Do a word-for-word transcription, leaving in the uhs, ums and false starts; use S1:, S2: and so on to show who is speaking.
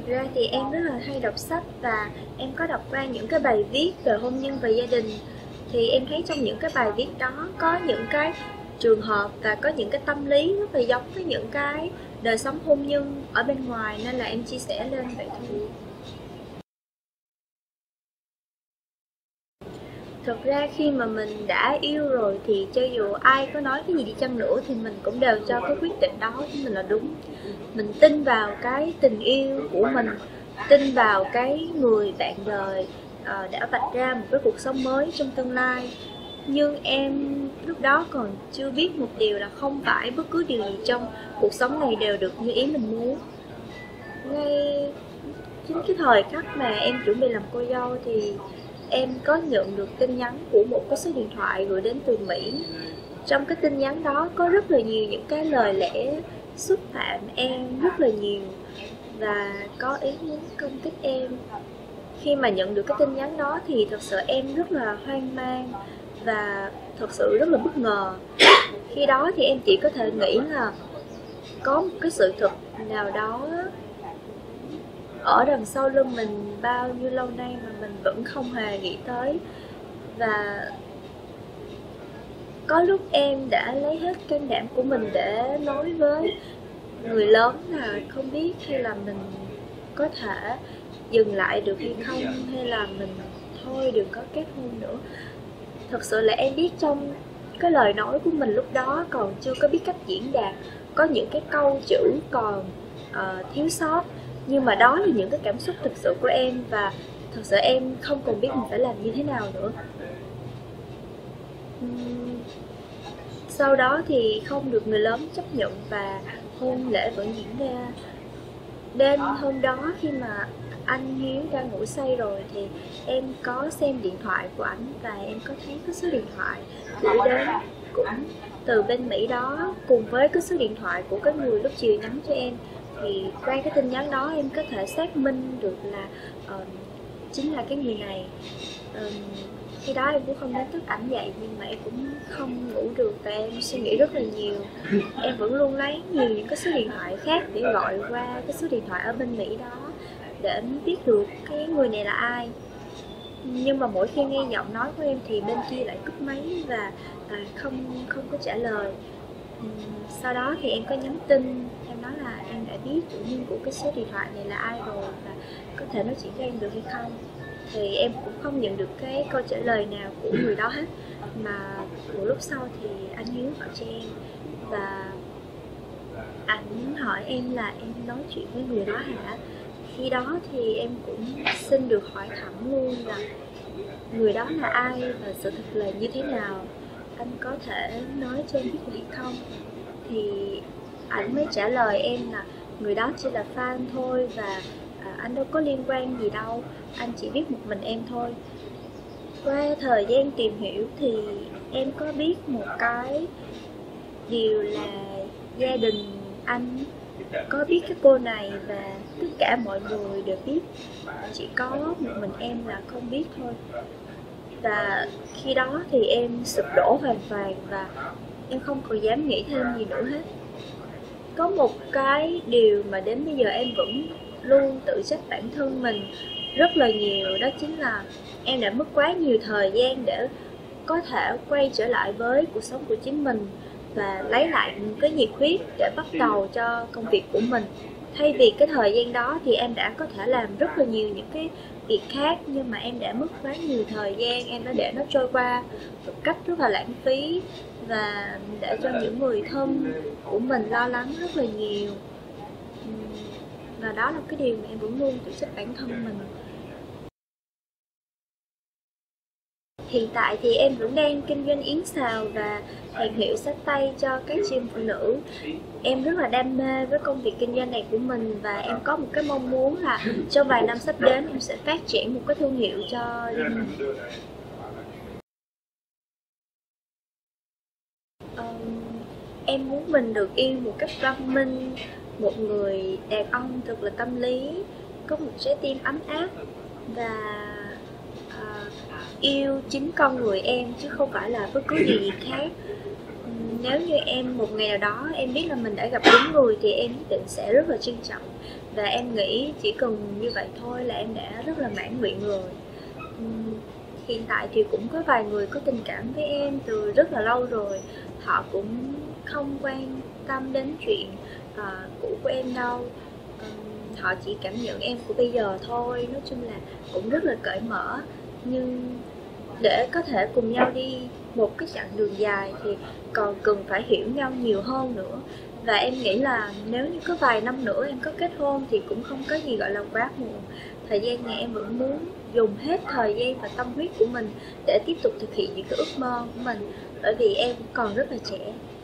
S1: Thực ra thì em rất là hay đọc sách và em có đọc qua những cái bài viết về hôn nhân và gia đình. Thì em thấy trong những cái bài viết đó có những cái trường hợp và có những cái tâm lý rất là giống với những cái đời sống hôn nhân ở bên ngoài, nên là em chia sẻ lên vậy thôi. Thực ra khi mà mình đã yêu rồi thì cho dù ai có nói cái gì đi chăng nữa thì mình cũng đều cho cái quyết định đó của mình là đúng. Mình tin vào cái tình yêu của mình, tin vào cái người bạn đời uh, đã vạch ra một cái cuộc sống mới trong tương lai. Nhưng em lúc đó còn chưa biết một điều là không phải bất cứ điều gì trong cuộc sống này đều được như ý mình muốn. Ngay chính cái thời khắc mà em chuẩn bị làm cô dâu thì em có nhận được tin nhắn của một cái số điện thoại gửi đến từ Mỹ. Trong cái tin nhắn đó có rất là nhiều những cái lời lẽ xúc phạm em rất là nhiều và có ý muốn công kích em. Khi mà nhận được cái tin nhắn đó thì thật sự em rất là hoang mang và thật sự rất là bất ngờ. Khi đó thì em chỉ có thể nghĩ là có một cái sự thật nào đó ở đằng sau lưng mình bao nhiêu lâu nay mà mình vẫn không hề nghĩ tới. Và có lúc em đã lấy hết can đảm của mình để nói với người lớn là không biết hay là mình có thể dừng lại được hay không, hay là mình thôi đừng có kết hôn nữa. Thật sự là em biết trong cái lời nói của mình lúc đó còn chưa có biết cách diễn đạt, có những cái câu chữ còn uh, thiếu sót. Nhưng mà đó là những cái cảm xúc thực sự của em và thật sự em không còn biết mình phải làm như thế nào nữa. Uhm, sau đó thì không được người lớn chấp nhận và hôn lễ vẫn diễn ra. Đêm hôm đó khi mà anh Hiếu đang ngủ say rồi thì em có xem điện thoại của ảnh và em có thấy cái số điện thoại gửi đến cũng từ bên Mỹ đó, cùng với cái số điện thoại của cái người lúc chiều nhắn cho em. Thì qua cái tin nhắn đó em có thể xác minh được là uh, chính là cái người này. uh, Khi đó em cũng không đánh thức ảnh dậy, nhưng mà em cũng không ngủ được và em suy nghĩ rất là nhiều. Em vẫn luôn lấy nhiều những cái số điện thoại khác để gọi qua cái số điện thoại ở bên Mỹ đó để biết được cái người này là ai. Nhưng mà mỗi khi nghe giọng nói của em thì bên kia lại cúp máy và à, không không có trả lời. uhm, Sau đó thì em có nhắn tin, em nói là em đã biết chủ nhân của cái số điện thoại này là ai rồi và có thể nói chuyện với em được hay không. Thì em cũng không nhận được cái câu trả lời nào của người đó hết. Mà một lúc sau thì anh Hiếu gọi cho em và ảnh hỏi em là em nói chuyện với người đó hả. Khi đó thì em cũng xin được hỏi thẳng luôn là người đó là ai và sự thật là như thế nào, anh có thể nói cho em biết được hay không. Thì ảnh mới trả lời em là người đó chỉ là fan thôi và à, anh đâu có liên quan gì đâu, anh chỉ biết một mình em thôi. Qua thời gian tìm hiểu thì em có biết một cái điều là gia đình anh có biết cái cô này và tất cả mọi người đều biết, chỉ có một mình em là không biết thôi. Và khi đó thì em sụp đổ hoàn toàn và em không còn dám nghĩ thêm gì nữa hết. Có một cái điều mà đến bây giờ em vẫn luôn tự trách bản thân mình rất là nhiều, đó chính là em đã mất quá nhiều thời gian để có thể quay trở lại với cuộc sống của chính mình và lấy lại những cái nhiệt huyết để bắt đầu cho công việc của mình. Thay vì cái thời gian đó thì em đã có thể làm rất là nhiều những cái việc khác, nhưng mà em đã mất quá nhiều thời gian, em đã để nó trôi qua một cách rất là lãng phí và để cho những người thân của mình lo lắng rất là nhiều. Và đó là cái điều mà em vẫn luôn tự trách bản thân mình. Hiện tại thì em vẫn đang kinh doanh yến xào và hàng hiệu xách tay cho các chị em phụ nữ. Em rất là đam mê với công việc kinh doanh này của mình và em có một cái mong muốn là trong vài năm sắp đến em sẽ phát triển một cái thương hiệu cho riêng mình. Um, em muốn mình được yêu một cách văn minh, một người đàn ông thật là tâm lý, có một trái tim ấm áp và uh, yêu chính con người em chứ không phải là bất cứ gì khác. nếu như em một ngày nào đó em biết là mình đã gặp đúng người thì em nhất định sẽ rất là trân trọng. Và em nghĩ chỉ cần như vậy thôi là em đã rất là mãn nguyện rồi. Ừm, Hiện tại thì cũng có vài người có tình cảm với em từ rất là lâu rồi. Họ cũng không quan tâm đến chuyện à, cũ của em đâu. Ừm, họ chỉ cảm nhận em của bây giờ thôi. Nói chung là cũng rất là cởi mở. Nhưng để có thể cùng nhau đi một cái chặng đường dài thì còn cần phải hiểu nhau nhiều hơn nữa. Và em nghĩ là nếu như có vài năm nữa em có kết hôn thì cũng không có gì gọi là quá muộn. Thời gian này em vẫn muốn dùng hết thời gian và tâm huyết của mình để tiếp tục thực hiện những cái ước mơ của mình, bởi vì em còn rất là trẻ.